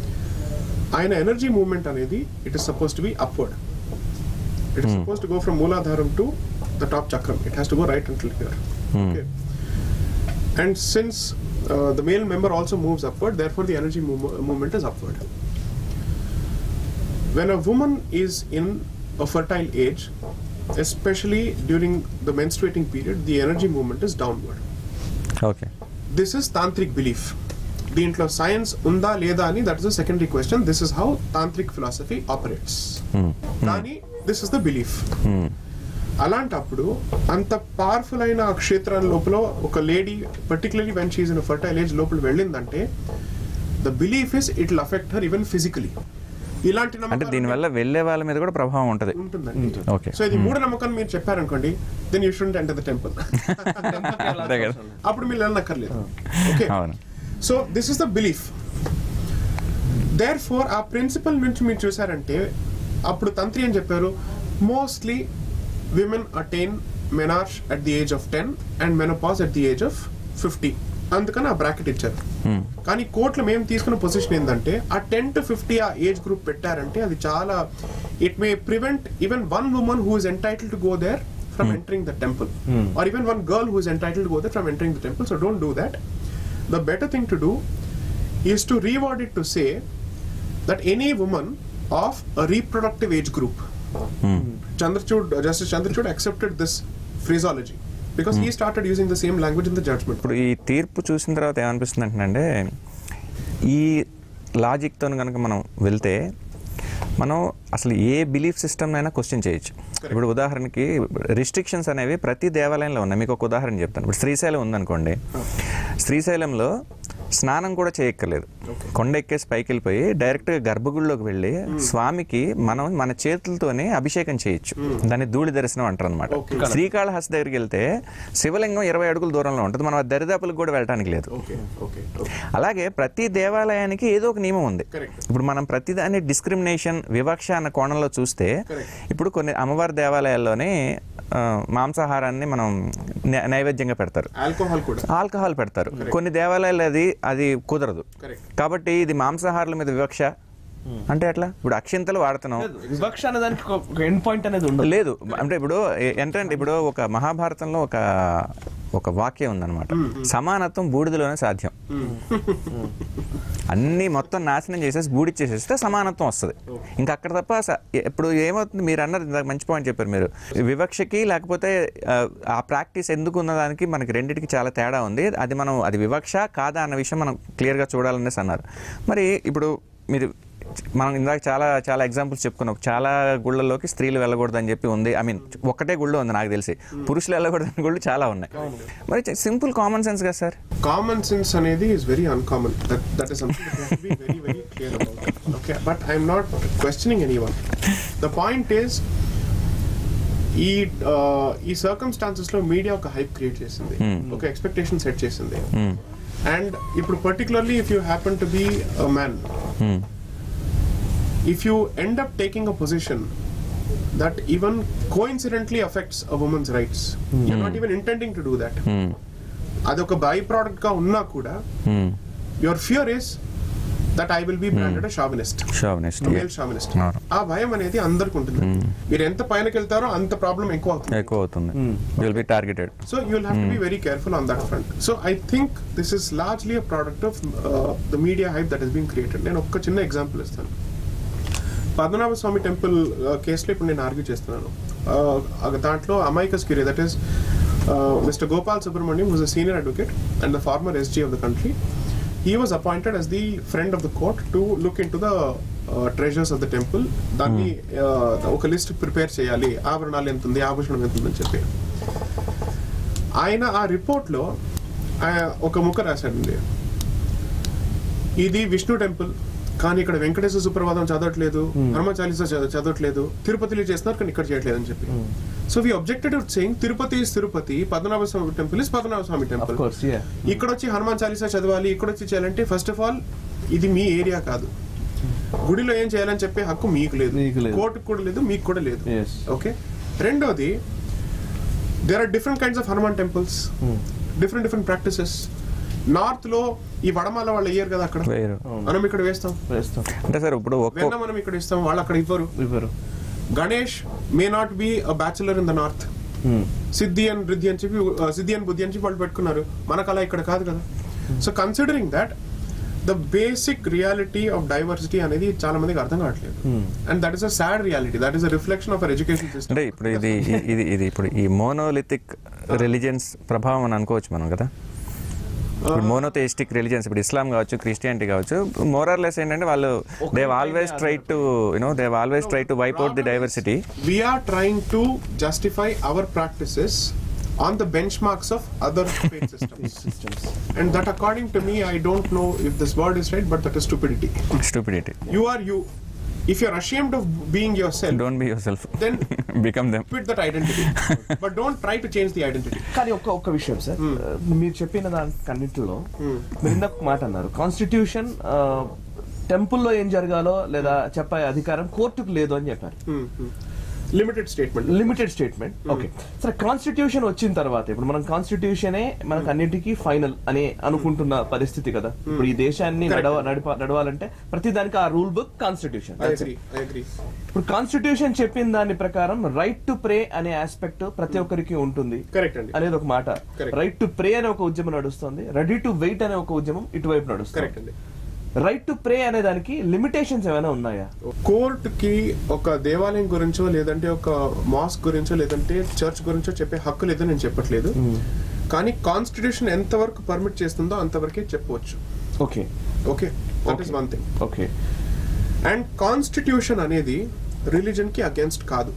ఆయన energy movement అనేది it is supposed to be upward. It is supposed to go from Mooladharam to the top chakram. It has to go right until here. Okay. And since the male member also moves upward, therefore the energy movement is upward. When a woman is in a fertile age, especially during the menstruating period, the energy movement is downward. Okay. This is tantric belief. దీంట్లో science ఉందా లేదా అని that is the secondary question. This is how tantric philosophy operates. కానీ this is the belief. అలాంటప్పుడు అంత powerful అయిన క్షేత్రం లోపల ఒక lady, particularly when she is in fertile age లోపల వెళ్ళిందంటే, the belief is it will affect her even physically. ఇలాంటి అంటే దీనివల్ల వెళ్ళే వాళ్ళ మీద కూడా ప్రభావం ఉంటుంది. ఓకే. సో ఇది మూఢ నమ్మకం మీరు చెప్పారనుకోండి, then you shouldn't enter the temple. అప్పుడు మీరు వెళ్ళనక్కర్లేదు. Okay. So this is the belief. Therefore ఆ ప్రిన్సిపల్ నుంచి మీరు చూసారంటే, అప్పుడు తంత్రి అని చెప్పారు, mostly women attain menarche at the age of 10 and menopause at the age of 50. అందుకని ఆ బ్రాకెట్ ఇచ్చారు. కానీ కోర్టులో మేము తీసుకున్న పొజిషన్ ఏంటంటే, ఆ 10 to 50 ఆ ఏజ్ గ్రూప్ పెట్టారంటే అది చాలా, it may prevent even one woman who is entitled to go there from entering the temple, or even one girl who is entitled to go there from entering the temple. So don't do that. The better thing to do is to reword it to say that any woman of a reproductive age group. Justice Chandrachud accepted this phraseology because he started using the same language in the judgment. ఇప్పుడు ఈ తీర్పు చూసిన తర్వాత ఏమనిపిస్తుంది అంటే, ఈ లాజిక్తో కనుక మనం వెళ్తే మనం అసలు ఏ బిలీఫ్ సిస్టమ్ అయినా క్వశ్చన్ చేయొచ్చు. ఇప్పుడు ఉదాహరణకి రిస్ట్రిక్షన్స్ అనేవి ప్రతి దేవాలయంలో ఉన్నాయి. మీకు ఒక ఉదాహరణ చెప్తాను. ఇప్పుడు శ్రీశైలం ఉందనుకోండి, శ్రీశైలంలో స్నానం కూడా చేయక్కర్లేదు. కొండ ఎక్కేసి పైకి వెళ్ళిపోయి డైరెక్ట్గా గర్భగుడిలోకి వెళ్ళి స్వామికి మనం మన చేతులతోనే అభిషేకం చేయొచ్చు. దాన్ని ధూళి దర్శనం అంటారు అనమాట. శ్రీకాళహస్తి దగ్గరికి వెళ్తే శివలింగం 20 అడుగుల దూరంలో ఉంటుంది, మనం దరిదాపులకు కూడా వెళ్ళడానికి లేదు. అలాగే ప్రతి దేవాలయానికి ఏదో ఒక నియమం ఉంది. ఇప్పుడు మనం ప్రతిదాన్ని డిస్క్రిమినేషన్, వివక్ష అన్న కోణంలో చూస్తే ఇప్పుడు కొన్ని అమ్మవారి దేవాలయాల్లోనే మాంసాహారాన్ని మనం నైవేద్యంగా పెడతారు, ఆల్కహాల్ పెడతారు. కొన్ని దేవాలయాలు అది కుదరదు. కాబట్టి ఇది మాంసాహారాల మీద వివక్ష అంటే ఎట్లా? ఇప్పుడు అక్షింతలు వాడుతున్నాం, వివక్ష అనే దానికి ఒక ఎండ్ పాయింట్ అనేది ఉండదు లేదు. అంటే ఇప్పుడు ఏంటంటే ఇప్పుడు ఒక మహాభారతంలో ఒక వాక్యం ఉందన్నమాట, సమానత్వం బూడిదలోనే సాధ్యం. అన్ని మొత్తం నాశనం చేసేసి బూడిచ్చేసేస్తే సమానత్వం వస్తుంది. ఇంకా అక్కడ తప్ప ఇప్పుడు ఏమవుతుంది, మీరు అన్నారు ఇందాక మంచి పాయింట్ చెప్పారు మీరు, వివక్షకి లేకపోతే ఆ ప్రాక్టీస్ ఎందుకు ఉన్నదానికి మనకి రెండింటికి చాలా తేడా ఉంది. అది వివక్ష కాదా అన్న విషయం మనం క్లియర్గా చూడాలనేసి అన్నారు. మరి ఇప్పుడు మనం ఇందాక చాలా ఎగ్జాంపుల్స్ చెప్పుకున్నాం. చాలా గుళ్ళల్లోకి స్త్రీలు వెళ్ళకూడదని చెప్పి ఉంది. ఐ మీన్ ఒక్కటే గుళ్ళో ఉంది నాకు తెలిసి, పురుషులు వెళ్ళకూడదని గుళ్ళు చాలా ఉన్నాయి. మరి సింపుల్ కామన్ సెన్స్ కదా సార్? కామన్ సెన్స్ అనేది is very uncommon. That is something that we have to be very, very clear about. Okay, but I am not questioning anyone. The point is, ఈ circumstances లో media ఒక hype create చేసింది, ఒక expectation set చేసింది. And ఇప్పుడు particularly if you happen to be a man, if you end up taking a position that even coincidentally affects a woman's rights, you're not even intending to do that, adoka by product ga unna kuda, your fear is that I will be branded a chauvinist, male chauvinist. aa bhayam anedi andarku untundi. meer enta paina keltaro anta problem ekku avutundi, you will be targeted. So you will have to be very careful on that front. So I think this is largely a product of the media hype that has been created. nenu okka chinna example istanu. Padmanabha Swamy temple కేసులో ఇప్పుడు నేను argue చేస్తున్నాను. దాంట్లో amicus curiae, that is mister Gopal Subramaniam, who's a senior advocate and the former SG of the country. He was appointed as the friend of the court to look into the treasures of the temple. దాన్ని ఒక list prepare చేయాలి, ఆభరణాలు ఎంత ఉంది, ఆభూషణం ఎంత ఉందని చెప్పి. ఆయన ఆ రిపోర్ట్లో ఒక ముక్క రాశాడండి, ఇది విష్ణు టెంపుల్ కానీ ఇక్కడ వెంకటేశ్వర సుప్రభాతం చదవట్లేదు, హనుమాన్ చాలీసా చదవట్లేదు, తిరుపతిలో చేస్తున్నారు కానీ ఇక్కడ చేయట్లేదు అని చెప్పి. So we objected to saying Tirupati is Tirupati, Padmanabha Swamy temple is Padmanabha Swamy temple. ఇక్కడ వచ్చి హనుమాన్ చాలీసా చదవాలి, ఇక్కడ వచ్చి చేయాలంటే ఫస్ట్ ఆఫ్ ఆల్ ఇది మీ ఏరియా కాదు. గుడిలో ఏం చేయాలని చెప్పే హక్కు మీకు లేదు, కోర్టుకు కూడా లేదు, మీకు కూడా లేదు. ఓకే, రెండోది, there are different kinds of Hanuman temples, different practices. North లో ఈ వడమాల వాళ్ళు వేయరు కదా, అక్కడ మనం ఇక్కడ వేస్తాం. అంటే సార్ ఇప్పుడు మనం ఇక్కడ ఇస్తాం, వాళ్ళు అక్కడ ఇవ్వరు. Ganesh may not be a bachelor in the north, Siddhi and Buddhi అని చెప్పి వాళ్ళు పెట్టుకున్నారు. మనకు అలా ఇక్కడ కాదు కదా. So considering that the basic reality of diversity అనేది చాలా మందికి అర్థం కావట్లేదు. And that is a sad reality, that is a reflection of education system. అంటే ఇప్పుడు ఇది ఇప్పుడు ఈ మోనోలిథిక్ రిలీజియన్స్ ప్రభావం అని అనుకోవచ్చు మనం కదా. ఇప్పుడు మోనోథియిస్టిక్ రిలీజియన్స్, ఇప్పుడు ఇస్లాం కావచ్చు, క్రిస్టియానిటీ కావచ్చు, మోర్ ఆర్ లెస్ ఏంటంటే వాళ్ళు they always try to wipe out the diversity. We are trying to justify our practices on the benchmarks of other faith systems. And that, according to me, I don't know if this word is right, but that is stupidity. You are you. If you're ashamed of being yourself, don't be yourself, then become them. Quit that identity. But don't try to change the identity. కానీ ఒక్క విషయం sir, మీరు చెప్పిన దానికన్నిటిలో మీరు ఇందాక మాట అన్నారు, constitution టెంపుల్లో ఏం జరగాలో లేదా చెప్పే అధికారం కోర్టుకు లేదు అని చెప్పారు. Limited statement. ఓకే, సరే, కాన్స్టిట్యూషన్ వచ్చిన తర్వాత ఇప్పుడు మనం కాన్స్టిట్యూషనే మనకు అన్నిటికీ ఫైనల్ అని అనుకుంటున్న పరిస్థితి కదా. ఇప్పుడు ఈ దేశాన్ని నడవాలంటే ప్రతి దానికి ఆ రూల్ బుక్ కాన్స్టిట్యూషన్. ఇప్పుడు కాన్స్టిట్యూషన్ చెప్పిన దాని ప్రకారం రైట్ టు ప్రే అనే ఆస్పెక్ట్ ప్రతి ఒక్కరికి ఉంటుంది అనేది ఒక మాట. రైట్ టు ప్రే అనే ఒక ఉద్యమం నడుస్తుంది, రెడీ టు వెయిట్ అనే ఒక ఉద్యమం ఇటువైపు నడుస్తుంది. రైట్ టు ప్రే అనే దానికి లిమిటేషన్స్ ఏమైనా ఉన్నాయా? కోర్ట్ కి ఒక దేవాలయం గురించో లేదంటే ఒక మాస్క్ గురించో లేదంటే చర్చ్ గురించో చెప్పే హక్కు లేదని నేను చెప్పట్లేదు, కానీ కాన్స్టిట్యూషన్ ఎంత వరకు పర్మిట్ చేస్తుందో అంతవరకే చెప్పవచ్చు. Okay, that is one thing. Okay, and constitution అనేది రిలీజన్ కి అగేన్స్ట్ కాదు.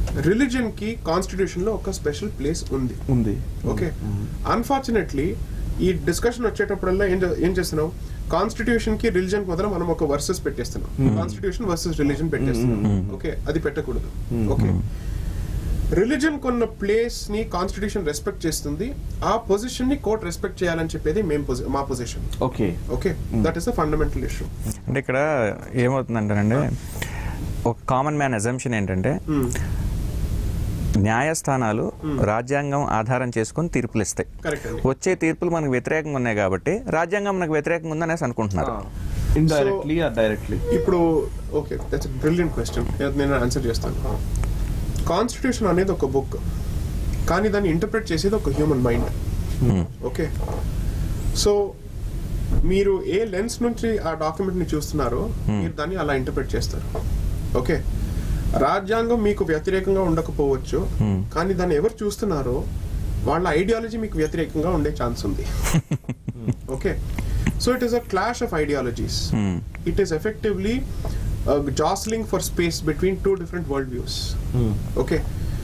రిలీజన్ కి కాన్స్టిట్యూషన్ లో ఒక స్పెషల్ ప్లేస్ ఉంది. ఓకే, అన్ఫార్చునేట్లీ ఈ డిస్కషన్ వచ్చేటప్పుడల్లా ఏం చేస్తున్నాం, కాన్స్టిట్యూషన్ కి రిలీజన్ బదులు మనం ఒక వర్సెస్ పెట్టేస్తున్నాం, కాన్స్టిట్యూషన్ వర్సెస్ రిలీజన్ పెట్టేస్తున్నాం. ఓకే, అది పెట్టకూడదు. ఓకే, రిలీజన్ కొన్న ప్లేస్ ని కాన్స్టిట్యూషన్ రెస్పెక్ట్ చేస్తుంది, ఆ పొజిషన్ ని కోర్ట్ రెస్పెక్ట్ చేయాలని చెప్పేది మా position. Okay okay, that is the fundamental issue. అంటే ఇక్కడ ఏమవుతుందంటేనండి, ఒక కామన్ మ్యాన్ అజంప్షన్ ఏంటంటే న్యాయస్థానాలు రాజ్యాంగం ఆధారం చేసుకుని తీర్పులు ఇస్తాయి. వచ్చే తీర్పులు మనకు వ్యతిరేకంగా ఉన్నాయి కాబట్టి రాజ్యాంగం మనకు వ్యతిరేకంగా ఉందనేసి అనుకుంటున్నారు. Indirectly or directly. ఇప్పుడు ఓకే, దట్స్ బ్రిలియంట్ క్వశ్చన్, నేను ఆన్సర్ చేస్తాను. కాన్స్టిట్యూషన్ అనేది ఒక బుక్, కానీ దాన్ని ఇంటర్ప్రిట్ చేసేది ఒక హ్యూమన్ మైండ్. ఓకే, సో మీరు ఏ లెన్స్ నుంచి ఆ డాక్యుమెంట్ ని చూస్తున్నారో మీరు దాన్ని అలా ఇంటర్ప్రిట్ చేస్తారు. ఓకే, రాజ్యాంగం మీకు వ్యతిరేకంగా ఉండకపోవచ్చు, కానీ దాన్ని ఎవరు చూస్తున్నారో వాళ్ళ ఐడియాలజీ మీకు వ్యతిరేకంగా ఉండే ఛాన్స్ ఉంది. Okay, so it is a clash of ideologies. It is effectively jostling for space between two different world views. Okay,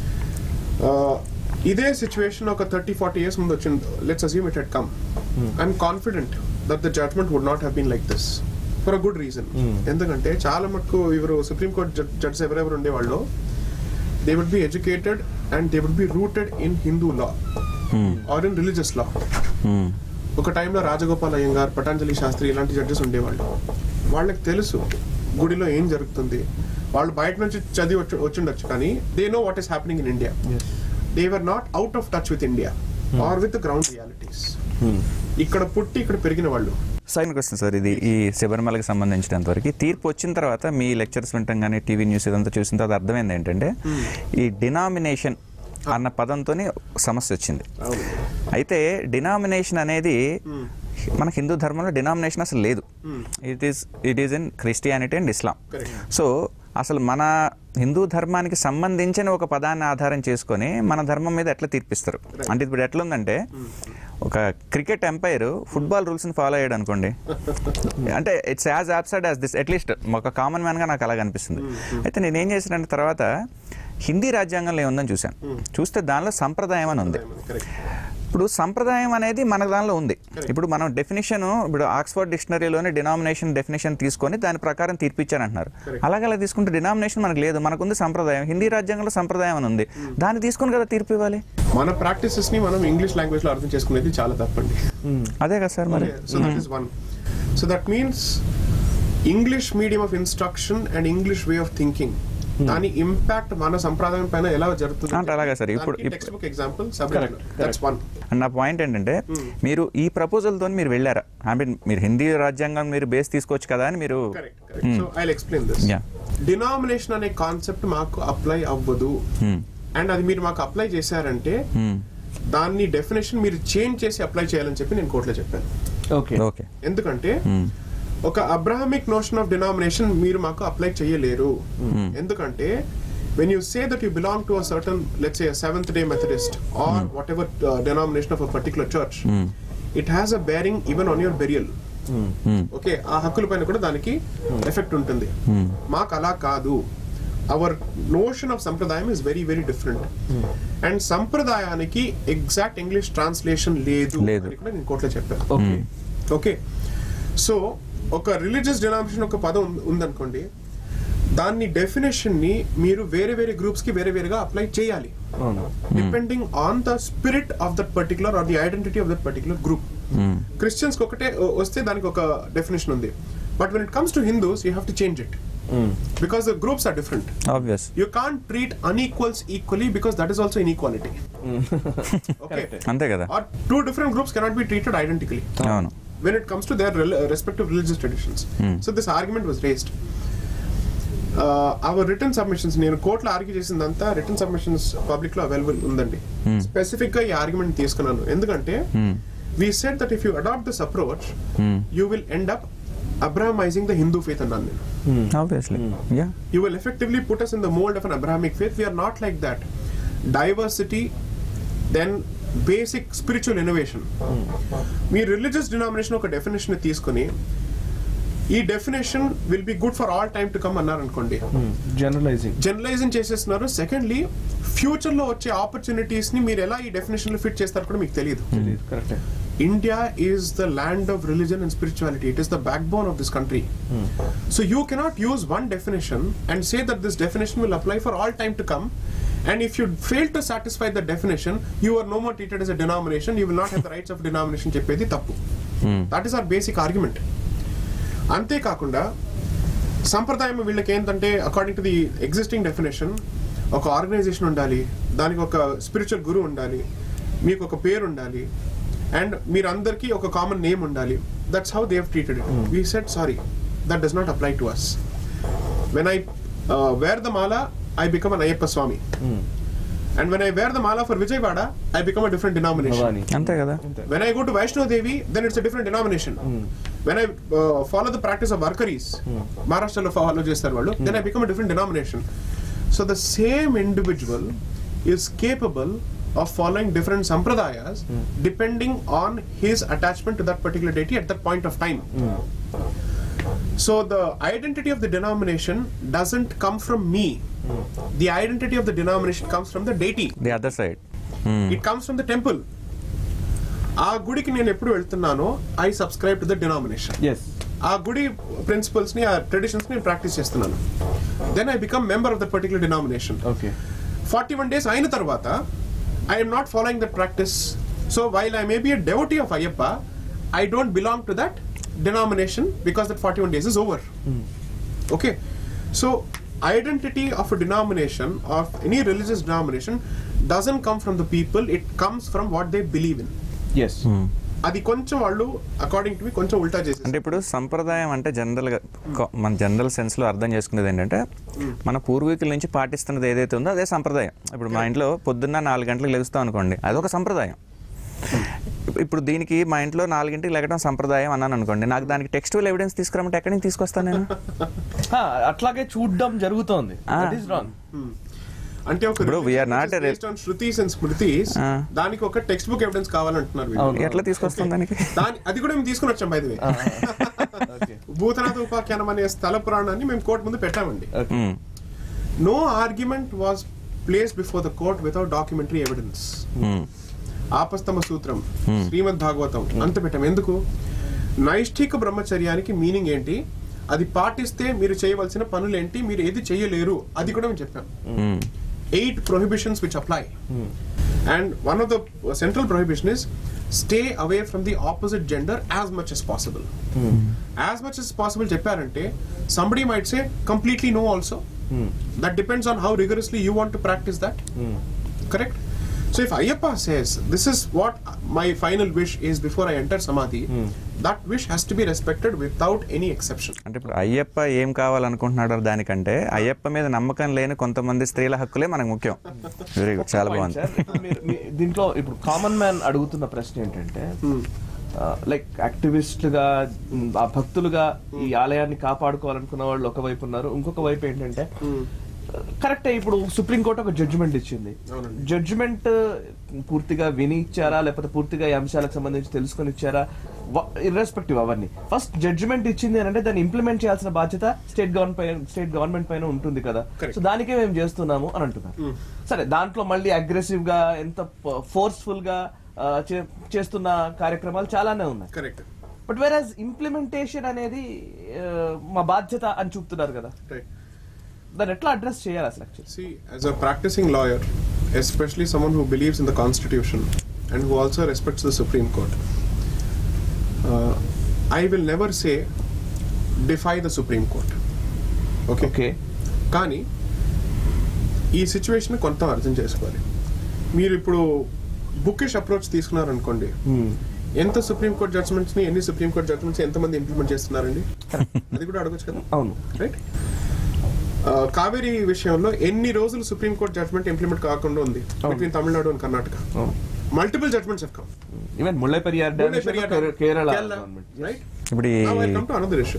ఇదే సిచ్యువేషన్ ఒక 30-40 years ముందు వచ్చింది. Let's assume it had come. I'm confident that the judgment would not have been like this for a good reason. ఎందుకంటే చాలా మటుకు ఎవరు supreme court judges ఎవరెవరు ఉండేవాళ్ళు, they would be educated and they would be rooted in Hindu law or in religious law. ఒక టైంలో రాజగోపాల్ అయ్యంగార్, పతంజలి శాస్త్రి ఇలాంటి judges ఉండేవాళ్ళు. వాళ్ళకి తెలుసు గుడిలో ఏం జరుగుతుంది. వాళ్ళు బయట నుంచి చదివి వచ్చిండొచ్చు, కానీ they know what is happening in India. They were not out of touch with India or with the ground realities. ఇక్కడ పుట్టి ఇక్కడ పెరిగిన వాళ్ళు. సైన్కి వస్తుంది సార్, ఇది ఈ శబరిమలకి సంబంధించినంత వరకు తీర్పు వచ్చిన తర్వాత మీ లెక్చర్స్ వింటాం కానీ టీవీ న్యూస్ ఇదంతా చూసిన తర్వాత అర్థమైంది ఏంటంటే ఈ డినామినేషన్ అన్న పదంతోనే సమస్య వచ్చింది. అయితే డినామినేషన్ అనేది మన హిందూ ధర్మంలో డినామినేషన్ అసలు లేదు. It is in Christianity and Islam. So అసలు మన హిందూ ధర్మానికి సంబంధించిన ఒక పదాన్ని ఆధారం చేసుకొని మన ధర్మం మీద ఎట్లా తీర్పిస్తారు అంటే, ఇప్పుడు ఎట్లా ఉందంటే ఒక క్రికెట్ ఎంపైర్ ఫుట్బాల్ రూల్స్ని ఫాలో అయ్యాడు అనుకోండి, అంటే it's as absurd as this, at least ఒక కామన్ మ్యాన్గా నాకు అలాగ అనిపిస్తుంది. అయితే నేనేం చేశానంటే తర్వాత హిందీ రాజ్యాంగంలో ఏముందని చూస్తే దానిలో సంప్రదాయం అని ఉంది. ఇప్పుడు సంప్రదాయం అనేది మన దానిలో ఉంది. ఇప్పుడు మనం డెఫినేషన్, ఇప్పుడు ఆక్స్ఫర్డ్ డిక్షనరీలోనే డినామినేషన్ డెఫినేషన్ తీసుకొని దాని ప్రకారం తీర్పిచ్చారంటున్నారు. అలాగే తీసుకుంటే డినామినేషన్ మనకు లేదు, మనకుంది సంప్రదాయం. హిందీ రాజ్యాంగంలో సంప్రదాయం అని ఉంది, దాన్ని తీసుకొని కదా తీర్పు ఇవ్వాలి. మన ప్రాక్టీసెస్ ని మనం ఇంగ్లీష్ లాంగ్వేజ్ లో అర్థం చేసుకునేది చాలా తప్పండి. అదే కదా సార్ మరి. So that means English medium of instruction and English way of thinking, దాని ఇంపాక్ట్ మన సంప్రదాయం పైన ఎలా జరుగుతుంది అంటే అలాగే సార్. ఇప్పుడు ఎగ్జాంపుల్ నా పాయింట్ ఏంటంటే మీరు ఈ ప్రపోజల్ తో మీరు వెళ్ళారా, అంటే మీరు హిందీ రాజ్యాంగం మీరు బేస్ తీసుకోవచ్చు కదా అని మీరు. So I will explain this. Denomination అనే కాన్సెప్ట్ మాకు అప్లై అవ్వదు, అండ్ అది మీరు మాకు అప్లై చేశారంటే దాన్ని డెఫినేషన్ మీరు చేంజ్ చేసి అప్లై చేయాలని చెప్పి నేను కోర్టులో చెప్పాను. ఓకే, ఎందుకంటే ఒక అబ్రహామిక్ నోషన్ ఆఫ్ డినామినేషన్ మీరు మాకు అప్లై చేయలేరు. ఎందుకంటే when you say that you belong to a certain, let's say a Seventh-day Methodist or whatever denomination of a particular church, it has a bearing even on your burial. Okay, ఆ హక్కుల పైన కూడా దానికి effect ఉంటుంది. మాకు అలా కాదు. Our notion of sampradayam is very very different, and సంప్రదాయానికి ఎగ్జాక్ట్ ఇంగ్లీష్ ట్రాన్స్లేషన్ లేదు అని కూడా నేను కోర్టులో చెప్పాను. ఓకే, సో ఒక రిలీజియస్ డినామినేషన్ ఒక పదం ఉందనుకోండి, దాన్ని డెఫినేషన్ ని మీరు వేరే వేరే గ్రూప్స్ కి వేరే వేరేగా అప్లై చేయాలి, depending on the spirit of that particular or the identity of that particular group. Christians కి ఒకటే వస్తే దానికి ఒక డెఫినేషన్ ఉంది, but when it comes to Hindus you have to change it because the groups are different. Obvious. You can't treat unequals equally because that is also inequality. Okay. Ante kada. Or two different groups cannot be treated identically. Avunu. When it comes to their respective religious traditions. So this argument was raised. Our written submissions, నేను కోర్టులో argue చేసిందంతా written submissions public లో available ఉందండి. Specific గా ఈ argument తీసుకున్నాను ఎందుకంటే we said that if you adopt this approach you will end up Abrahamizing the Hindu faith and obviously, yeah. You will effectively put us in the mold of an Abrahamic faith. We are not like that. Diversity, then basic spiritual innovation. మీ religious denomination ఒక definition తీసుకుని ఈ definition will be good for all time to come అన్నారు అనుకోండి, generalising చేసేస్తున్నారు. Secondly future లో వచ్చే opportunities ని మీరు ఎలా ఈ డెఫినేషన్ లో ఫిట్ చేస్తారు కూడా మీకు తెలియదు. India is the land of religion and spirituality. It is the backbone of this country. So you cannot use one definition and say that this definition will apply for all time to come. And if you fail to satisfy the definition, you are no more treated as a denomination. You will not have the rights of denomination. Cheppedi tappu. That is our basic argument. Ante kakunda సంప్రదాయం వీళ్ళకి ఏంటంటే according to the existing definition ఒక organization ఉండాలి, దానికి ఒక spiritual గురు ఉండాలి, మీకు ఒక పేరు ఉండాలి, అండ్ మీరందరికీ ఒక కామన్ నేమ్ ఉండాలి. That's how they have treated it. We said sorry, that does not apply to us. When I wear the mala, I become an Ayyappa Swamy. And when I wear the mala for Vijayawada, I become a different denomination. Ante kada. When I go to Vaishno Devi, then it's a different denomination. When I follow the practice of Varkaris, Maharashtra lo follow chestaru vallu, then I become a different denomination. So the same individual is capable of following different sampradayas depending on his attachment to that particular deity at that point of time. So the identity of the denomination doesn't come from me. The identity of the denomination comes from the deity. The other side. It comes from the temple. ఆ గుడికి నేను ఎప్పుడు వెళ్తున్నానో I subscribe to the denomination. ఆ గుడి principles ని, ఆ traditions ని ప్రాక్టీస్ చేస్తున్నాను. Then I become member of that particular denomination. 41 days అయిన తర్వాత I am not following that practice. So while I may be a devotee of Ayyappa, I don't belong to that denomination because that 41 days is over. Okay. So identity of a denomination, of any religious denomination, doesn't come from the people. It comes from what they believe in. Yes. అది కొంచెం వాళ్ళు according to me కొంచెం ఉల్టా చేసేది. అంటే ఇప్పుడు సంప్రదాయం అంటే జనరల్గా మన జనరల్ సెన్స్లో అర్థం చేసుకునేది ఏంటంటే మన పూర్వీకుల నుంచి పాటిస్తున్నది ఏదైతే ఉందో అదే సంప్రదాయం. ఇప్పుడు మా ఇంట్లో పొద్దున్న 4 గంటలకు లెగుస్తాం అనుకోండి, అదొక సంప్రదాయం. ఇప్పుడు దీనికి మా ఇంట్లో 4 గంటలకు లెగడం సంప్రదాయం అన్నాను అనుకోండి, నాకు దానికి టెక్స్టువల్ ఎవిడెన్స్ తీసుకురామంటే ఎక్కడి నుంచి తీసుకొస్తాను నేను? అట్లాగే చూడడం జరుగుతోంది. అంటే ఒక శృతీస్ అండ్ స్మృతీస్, దానికి ఒక టెక్స్ట్ బుక్ ఎవిడెన్స్ కావాలంటున్నారు. ఎట్లా తీసుకొస్తాం దానికి? అది కూడా మేము తీసుకుని వచ్చాం. బై ది వే, భూతనాథ ఉపాఖ్యానం అనే స్థల పురాణాన్ని మేము కోర్టు ముందు పెట్టామండి. No argument was placed before the court without documentary evidence. Apastamba Sutram, Srimad Bhagavatam అంత పెట్టాం. ఎందుకు? నైష్ఠిక బ్రహ్మచర్యానికి మీనింగ్ ఏంటి, అది పాటిస్తే మీరు చేయవలసిన పనులేంటి, మీరు ఏది చేయలేరు, అది కూడా మేము చెప్పాం. 8 prohibitions which apply. And one of the central prohibition is stay away from the opposite gender as much as possible. As much as possible చెప్పారంటే somebody might say completely no also. That depends on how rigorously you want to practice that. Correct? So if Ayyappa says this is what my final wish is before I enter Samadhi, that wish has to be respected without any exception. అంటే ఇప్పుడు అయ్యప్ప ఏం కావాలనుకుంటున్నాడో దానికంటే అయ్యప్ప మీద నమ్మకం లేని కొంతమంది స్త్రీల హక్కులే మనకు ముఖ్యం. వెరీ గుడ్, చాలా బాగుంది. దీంట్లో ఇప్పుడు కామన్ మ్యాన్ అడుగుతున్న ప్రశ్న ఏంటంటే, లైక్ యాక్టివిస్టులుగా, భక్తులుగా ఈ ఆలయాన్ని కాపాడుకోవాలనుకున్న వాళ్ళు ఒకవైపు ఉన్నారు, ఇంకొక వైపు ఏంటంటే కరెక్టే ఇప్పుడు సుప్రీంకోర్టు ఒక జడ్జిమెంట్ ఇచ్చింది. జడ్జిమెంట్ పూర్తిగా విని ఇచ్చారా లేకపోతే పూర్తిగా ఈ అంశాలకు సంబంధించి తెలుసుకొని ఇచ్చారా, ఇర్రెస్పెక్టివ్ అవన్నీ, ఫస్ట్ జడ్జిమెంట్ ఇచ్చింది అని అంటే దాన్ని ఇంప్లిమెంట్ చేయాల్సిన బాధ్యత స్టేట్ గవర్నమెంట్ పైన ఉంటుంది కదా. సో దానికే మేము చేస్తున్నాము అని అంటున్నారు. సరే, దాంట్లో మళ్ళీ అగ్రెసివ్ గా ఎంత ఫోర్స్ఫుల్ గా చేస్తున్న కార్యక్రమాలు చాలానే ఉన్నాయి. బట్ వేర్ ఇంప్లిమెంటేషన్ అనేది మా బాధ్యత అని చూపుతున్నారు కదా. దాన్ని ఎట్లా అడ్రస్ చేయాలి అసలు? See, as a practicing lawyer, especially someone who believes in the Constitution and who also respects the Supreme Court, I will never say defy the Supreme Court. Okay. కానీ ఈ సిచ్యువేషన్ కొంత అర్థం చేసుకోవాలి. మీరు ఇప్పుడు బుకిష్ అప్రోచ్ తీసుకున్నారనుకోండి, ఎంత supreme court judgments ని, ఎన్ని సుప్రీం కోర్ట్ జడ్జ్మెంట్స్ ఎంతమంది ఇంప్లిమెంట్ చేస్తున్నారండి, అది కూడా అడగచ్చు కదా. అవును, రైట్. కావేరీ విషయంలో ఎన్ని రోజులు సుప్రీం కోర్ట్ జడ్జ్మెంట్ ఇంప్లిమెంట్ కాకుండా ఉంది between Tamil Nadu and Karnataka? Multiple judgments have come. Even Mullai Periyar Dam, Kerala, right? ఇప్పుడు now I come to another issue.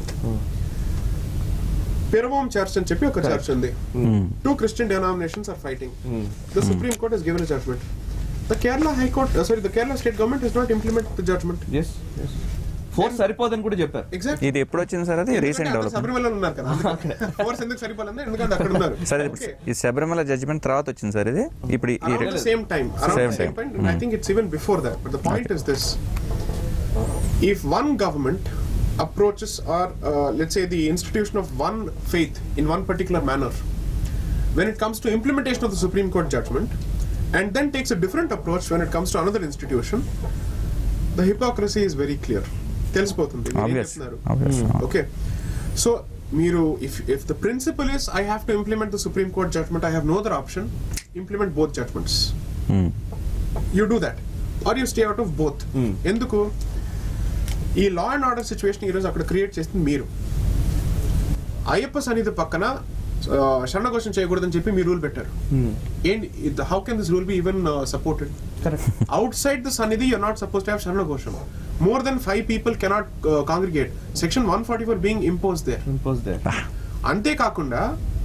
Peravam Church అని చెప్పి ఒక చర్చ్ ఉంది. 2 Christian denominations are fighting. The Supreme Court has given a judgment. The Kerala High Court, the Kerala State Government has not implemented the judgment. Yes. Force సరిపోదని కూడా చెప్పారు. Exactly. ఇది ఎప్పుడు వచ్చింది సార్? అది రీసెంట్ డెవలప్మెంట్. శబరిమల ఉన్నారు కదా, ఫోర్స్ ఎందుకు సరిపోలేదు? ఎందుకంటే అక్కడ ఉన్నారు. సార్ ఈ శబరిమల జడ్జిమెంట్ తర్వాత వచ్చింది సార్ ఇది. ఇప్పుడు Around the same time. I think it's even before that. But the point is this: if one government approaches, or let's say the institution of one faith in one particular manner, when it comes to implementation of the Supreme Court judgment, and then takes a different approach when it comes to another institution, the hypocrisy is very clear. తెలిసిపోతుంది. Okay. So if the principle is I have to implement the Supreme Court judgment, I have no other option, implement both judgments. You do that, or you stay out of both. ఎందుకు ఈ law and order situation ఈరోజు అక్కడ create చేస్తుంది మీరు. అయ్యప్ప సన్నిధి పక్కన శరణఘోషం చేయకూడదని చెప్పి మీరు రూల్ పెట్టారు. ఏంటి, how can this rule be even supported? Outside the Sannidhi, you're not supposed to have Sharana Ghosham. More than 5 people cannot congregate. Section 144 being imposed there. Ante kakunda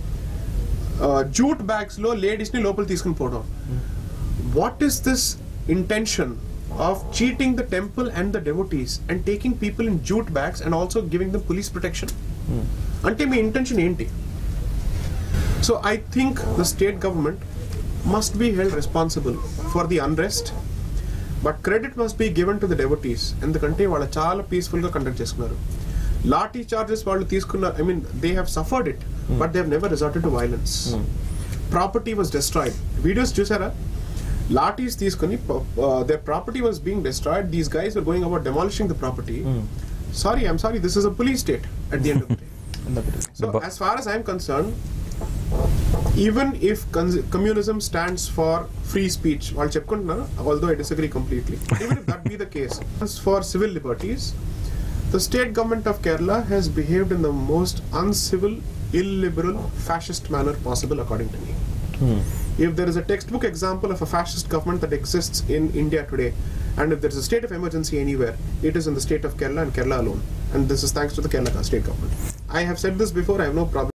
jute bags lo ladies ni lopal teeskuni podam. What is this intention of cheating the temple and the devotees and taking people in jute bags and also giving them police protection? Ante me intention enti? So I think the state government must be held responsible for the unrest, but credit must be given to the devotees. ఎందుకంటే వాళ్ళు చాలా peaceful గా conduct చేసుకున్నారు. Lathi charges వాళ్ళు తీసుకున్నారు. I mean, they have suffered it, but they have never resorted to violence. Property was destroyed. Videos చూసారా? లాఠీస్ తీసుకుని their property was being destroyed. These guys were going about demolishing the property. I'm sorry, this is a police state at the end of the day. So as far as I'm concerned, even if communism stands for free speech, although I disagree completely, even if that be the case, for civil liberties, the state government of Kerala has behaved in the most uncivil, illiberal, fascist manner possible, according to me. If there is a textbook example of a fascist government that exists in India today, and if there is a state of emergency anywhere, it is in the state of Kerala and Kerala alone. And this is thanks to the Kerala state government. I have said this before, I have no problem